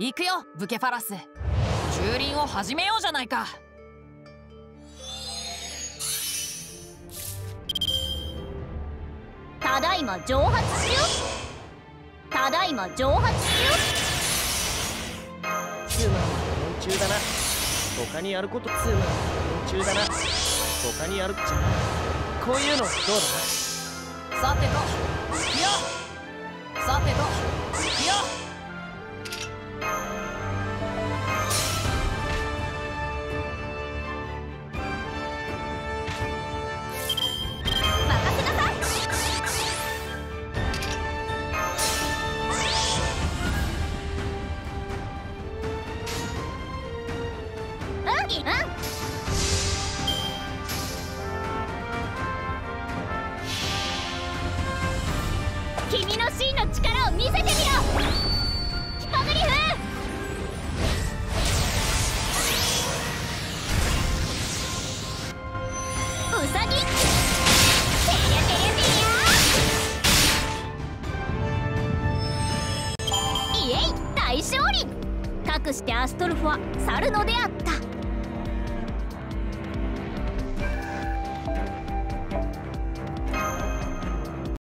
行くよブケファラス。駐輪を始めようじゃないか。 ただいま蒸発しよ。ただいま蒸発しよ。 つまんない連中だな。他にやることつまんない連中だな。他にやるっちゃこういうのどうだな。 さてと行くよ。さてと行くよ。 君の真の力を見せてみろ。ヒポグリフ。ウサギ。てりゃてりゃてりゃ。イエイ、大勝利。かくしてアストルフは去るのであった。